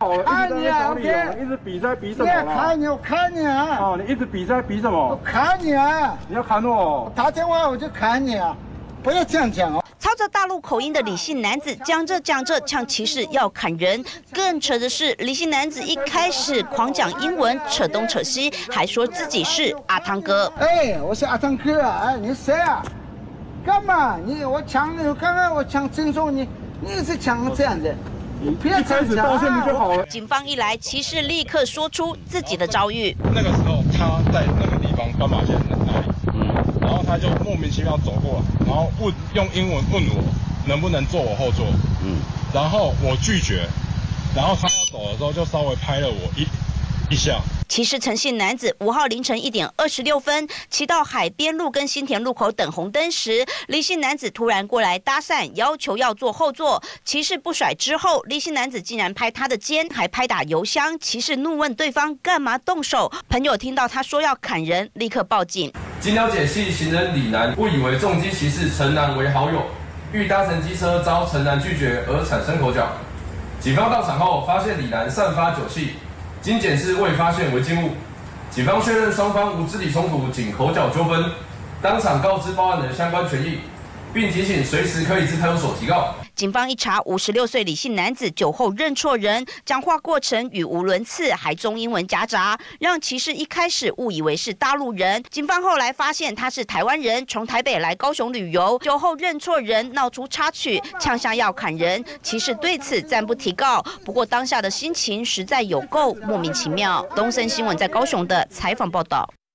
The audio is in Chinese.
好了， 看你啊，OK， 一直比赛比什么啦？ 看你，我看你啊！ 哦，你一直比赛比什么？ 我看你啊！ 你要砍我？ 打电话我就砍你啊！不要这样讲哦。 操着大陆口音的李姓男子讲着讲着呛骑士要砍人，更扯的是李姓男子一开始狂讲英文，扯东扯西，还说自己是阿汤哥。 哎，我是阿汤哥啊！哎，你谁啊？干嘛？我抢你，刚刚我抢郑松，你一直抢这样子。 你不要开始道歉就好了。 警方一来，骑士立刻说出自己的遭遇。 那个时候他在那个地方斑马线那里，然后他就莫名其妙走过来，然后用英文问我能不能坐我后座，然后我拒绝，然后他要走的时候就稍微拍了我一下。 骑士陈姓男子5号凌晨1点26分骑到海边路跟新田路口等红灯时，李姓男子突然过来搭讪，要求要坐后座。骑士不甩之后，李姓男子竟然拍他的肩，还拍打油箱。骑士怒问对方干嘛动手，朋友听到他说要砍人，立刻报警。 经了解，系行人李男误以为重机骑士陈男为好友，欲搭乘机车遭陈男拒绝而产生口角。警方到场后发现李男散发酒气。经检视未发现违禁物，警方确认双方无肢体冲突，仅口角纠纷，当场告知报案人相关权益，并提醒随时可以至派出所提告。 警方一查，56岁李姓男子酒后认错人，讲话过程语无伦次，还中英文夹杂，让骑士一开始误以为是大陆人。警方后来发现他是台湾人，从台北来高雄旅游，酒后认错人，闹出插曲，呛下要砍人。骑士对此暂不提告，不过当下的心情实在有够莫名其妙。东森新闻在高雄的采访报道。